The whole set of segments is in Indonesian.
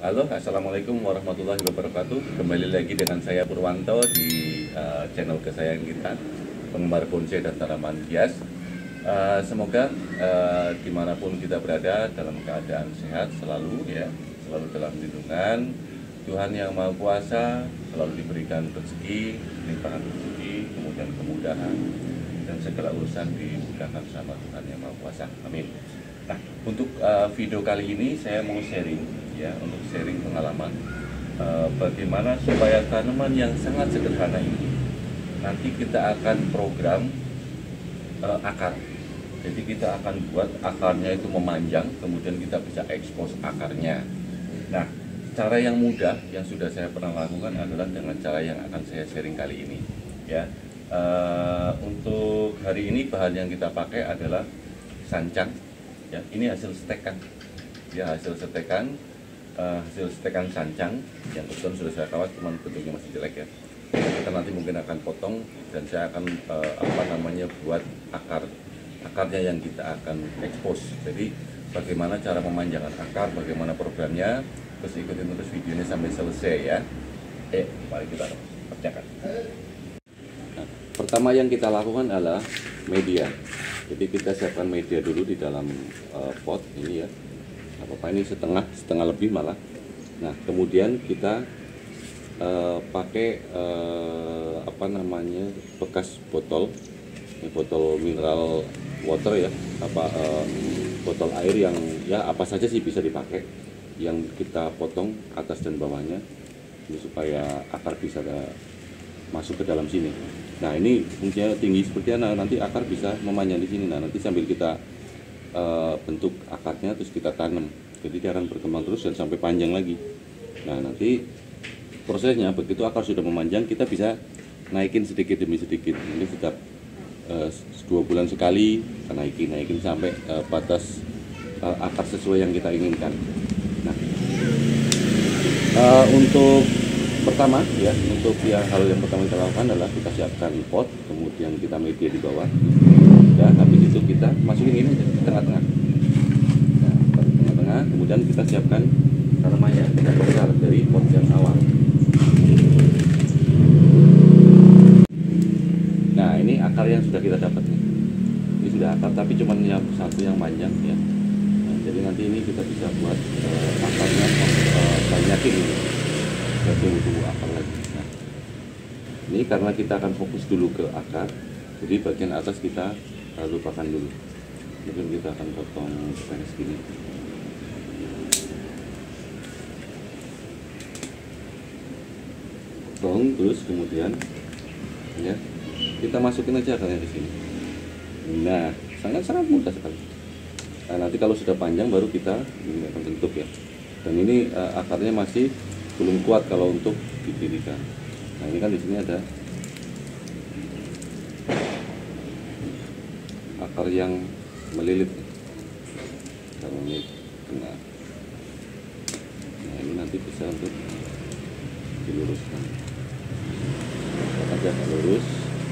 Halo, Assalamualaikum warahmatullahi wabarakatuh. Kembali lagi dengan saya Purwanto di channel kesayangan kita, penggemar bonsai dan tanaman hias. Semoga dimanapun kita berada dalam keadaan sehat selalu ya, selalu dalam lindungan Tuhan Yang Maha Kuasa, selalu diberikan rezeki, limpahan rezeki, kemudian kemudahan dan segala urusan dimudahkan sama Tuhan Yang Maha Kuasa. Amin. Nah, untuk video kali ini saya mau sharing ya, untuk sharing pengalaman bagaimana supaya tanaman yang sangat sederhana ini nanti kita akan program akar. Jadi kita akan buat akarnya itu memanjang, kemudian kita bisa ekspos akarnya. Nah, cara yang mudah yang sudah saya pernah lakukan adalah dengan cara yang akan saya sharing kali ini ya. Untuk hari ini bahan yang kita pakai adalah sancang ya. Ini hasil stekan ya, hasil stekan sancang yang kebetulan sudah saya kawat, cuman bentuknya masih jelek ya. Kita nanti mungkin akan potong dan saya akan buat akarnya yang kita akan expose. Jadi bagaimana cara memanjangkan akar, bagaimana programnya, terus ikutin terus videonya sampai selesai ya. Mari kita kerjakan. Nah, pertama yang kita lakukan adalah media. Jadi kita siapkan media dulu di dalam pot ini ya. Apa ini setengah lebih malah. Nah, kemudian kita pakai bekas botol, ini botol mineral water ya, botol air yang ya apa saja sih bisa dipakai, yang kita potong atas dan bawahnya ini supaya akar bisa masuk ke dalam sini. Nah, ini fungsinya tinggi seperti apa, nanti akar bisa memanjang di sini. Nah, nanti sambil kita bentuk akarnya terus kita tanam, jadi dia akan berkembang terus dan sampai panjang lagi. Nah, nanti prosesnya begitu akar sudah memanjang, kita bisa naikin sedikit demi sedikit. Ini setiap 2 bulan sekali kita naikin sampai batas akar sesuai yang kita inginkan. Nah, untuk pertama ya, untuk hal yang pertama kita lakukan adalah kita siapkan pot, kemudian kita media di bawah. Dan habis itu kita masukin ini di tengah-tengah. Nah, tengah-tengah, kemudian kita siapkan tanamannya, kita bongkar dari pot yang awal. Nah, ini akar yang sudah kita dapat nih. Ini sudah akar, tapi cuma yang satu yang panjang ya. Nah, jadi nanti ini kita bisa buat akarnya banyakin ini. Kita tunggu akar lagi. Nah, ini karena kita akan fokus dulu ke akar, jadi bagian atas kita lupakan dulu. Mungkin kita akan potong seperti segini. Potong terus kemudian ya kita masukin aja akarnya di sini. Nah, sangat mudah sekali. Nah, nanti kalau sudah panjang baru kita ini akan bentuk ya. Dan ini akarnya masih belum kuat kalau untuk didirikan. Nah, ini kan di sini ada akar yang melilit kalau ini kena. Nah, ini nanti bisa untuk diluruskan. Kita aja lurus.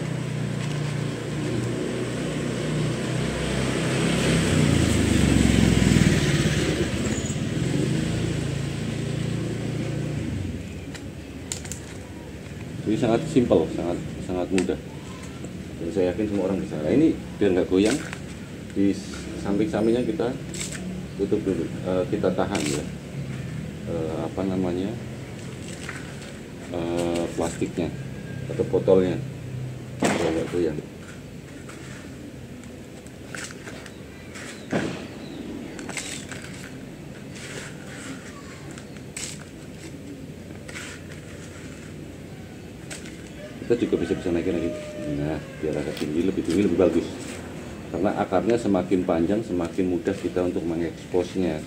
Ini sangat simpel, sangat mudah. Dan saya yakin semua orang bisa. Nah, ini biar nggak goyang, di samping-sampingnya kita tutup dulu, kita tahan ya, plastiknya atau botolnya biar nggak goyang. Kita juga bisa naikin lagi. Nah, biar agak tinggi, lebih bagus. Karena akarnya semakin panjang, semakin mudah kita untuk mengeksposnya.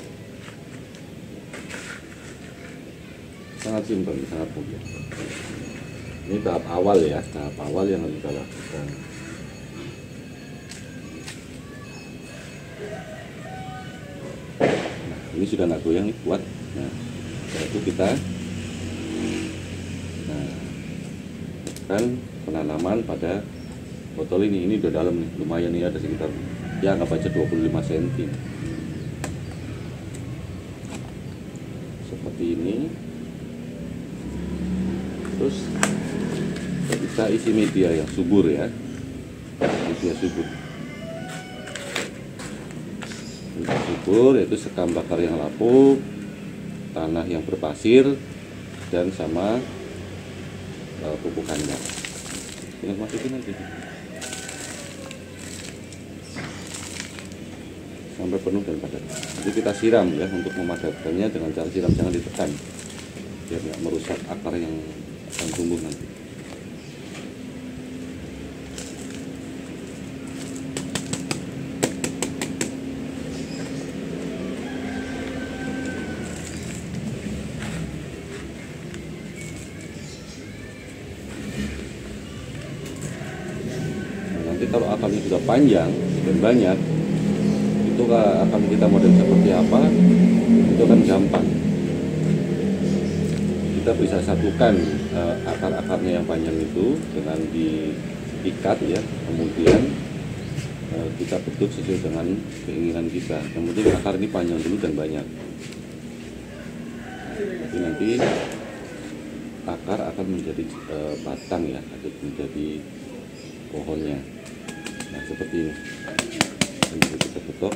Sangat simpel, sangat mudah. Ini tahap awal ya, tahap awal yang harus kita lakukan. Nah, ini sudah nggak goyang nih, kuat. Nah, setelah itu kita penanaman pada botol ini udah dalam nih, lumayan nih, ada sekitar ya anggap aja 25 cm. seperti ini. Terus kita isi media yang subur ya, media subur. Media subur yaitu sekam bakar yang lapuk, tanah yang berpasir, dan sama pupuk kandang. Tinggal masukin aja sampai penuh dan padat. Jadi kita siram ya untuk memadatkannya dengan cara siram, jangan ditekan biar nggak merusak akar yang akan tumbuh nanti. Nanti kalau akarnya sudah panjang dan banyak, itu akan kita model seperti apa, itu kan gampang. Kita bisa satukan akar-akarnya yang panjang itu dengan diikat ya, kemudian kita bentuk sesuai dengan keinginan kita. Yang penting akar ini panjang dulu dan banyak. Jadi nanti akar akan menjadi batang ya, atau menjadi pohonnya. Nah seperti ini. Ini kita betok.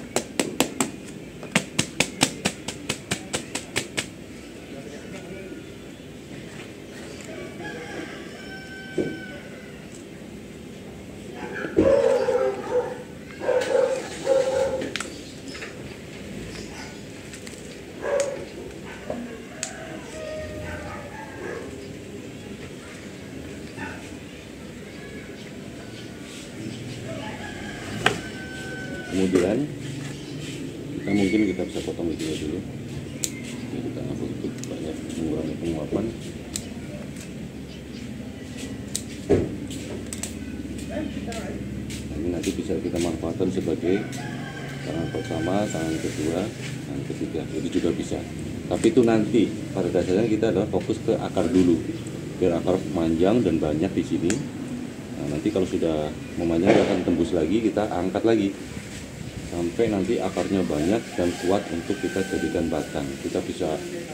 Kemudian kita bisa potong ini dulu. Ini kita ambil untuk banyak mengurangi penguapan. Nah, ini nanti bisa kita manfaatkan sebagai tangan pertama, tangan kedua, tangan ketiga. Jadi juga bisa. Tapi itu nanti pada dasarnya kita adalah fokus ke akar dulu, biar akar panjang dan banyak di sini. Nah, nanti kalau sudah memanjang akan tembus lagi, kita angkat lagi sampai nanti akarnya banyak dan kuat untuk kita jadikan batang. Kita bisa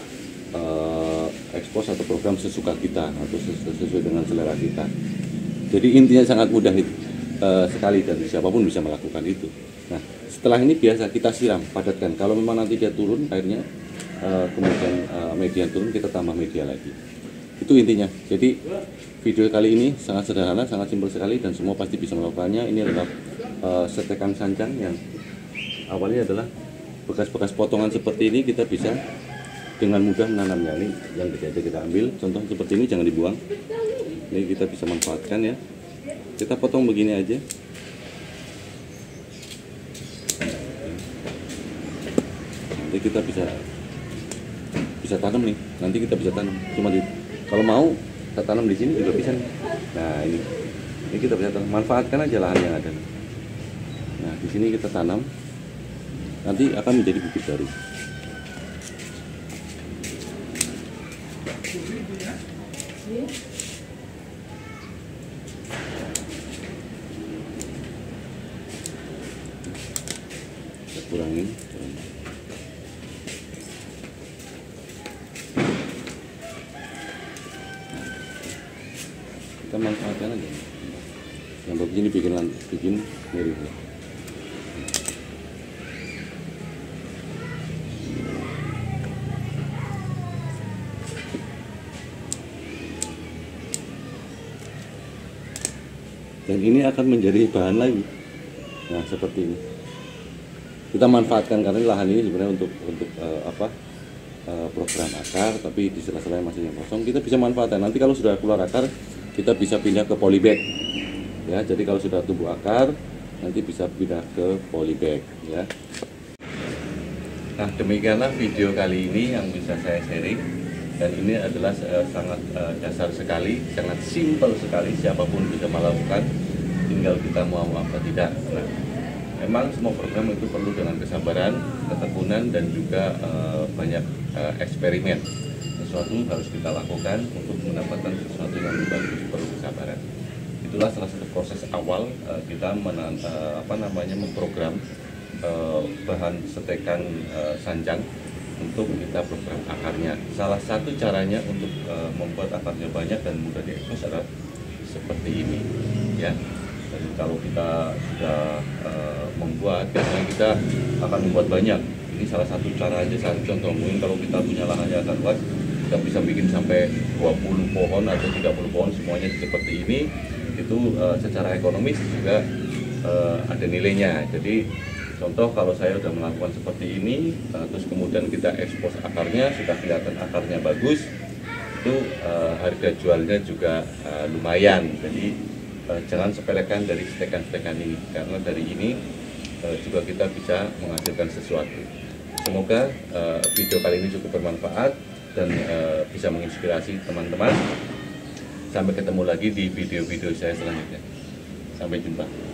ekspos atau program sesuka kita atau sesuai dengan selera kita. Jadi intinya sangat mudah sekali dan siapapun bisa melakukan itu. Nah setelah ini biasa kita siram, padatkan. Kalau memang nanti dia turun airnya, kemudian media turun, kita tambah media lagi. Itu intinya. Jadi video kali ini sangat sederhana, sangat simpel sekali dan semua pasti bisa melakukannya. Ini adalah setekan sanjang yang awalnya adalah bekas-bekas potongan seperti ini, kita bisa dengan mudah menanamnya. Ini yang aja kita ambil, contoh seperti ini jangan dibuang. Ini kita bisa manfaatkan ya. Kita potong begini aja. Nanti kita bisa tanam nih. Nanti kita bisa tanam. Kalau mau kita tanam di sini juga bisa nih. Nah ini kita bisa tanam. Manfaatkan aja lahan yang ada. Nah di sini kita tanam. Nanti akan menjadi bibit baru. Kita kurangin. Kita manfaatkan aja. Yang begini bikin mirip. Dan ini akan menjadi bahan lagi. Nah seperti ini kita manfaatkan karena lahan ini sebenarnya untuk program akar, tapi di sela-sela masih yang kosong kita bisa manfaatkan. Nanti kalau sudah keluar akar kita bisa pindah ke polybag ya. Jadi kalau sudah tumbuh akar nanti bisa pindah ke polybag ya. Nah demikianlah video kali ini yang bisa saya sharing. Dan ini adalah sangat dasar sekali, sangat simpel sekali, siapapun bisa melakukan, tinggal kita mau apa tidak. Nah, memang semua program itu perlu dengan kesabaran, ketekunan, dan juga banyak eksperimen. Sesuatu harus kita lakukan untuk mendapatkan sesuatu yang lebih bagus, perlu kesabaran. Itulah salah satu proses awal kita memprogram bahan setekan sanjang untuk kita program akarnya. Salah satu caranya untuk membuat akarnya banyak dan mudah diekspos adalah seperti ini, ya. Dan kalau kita sudah membuat, biasanya kita akan membuat banyak. Ini salah satu cara aja, satu contoh. Mungkin kalau kita punya lahannya agak luas, kita bisa bikin sampai 20 pohon atau 30 pohon semuanya seperti ini. Itu secara ekonomis juga ada nilainya. Jadi contoh kalau saya sudah melakukan seperti ini, terus kemudian kita ekspos akarnya, sudah kelihatan akarnya bagus, itu harga jualnya juga lumayan. Jadi jangan sepelekan dari stekan-stekan ini, karena dari ini juga kita bisa menghasilkan sesuatu. Semoga video kali ini cukup bermanfaat dan bisa menginspirasi teman-teman. Sampai ketemu lagi di video-video saya selanjutnya. Sampai jumpa.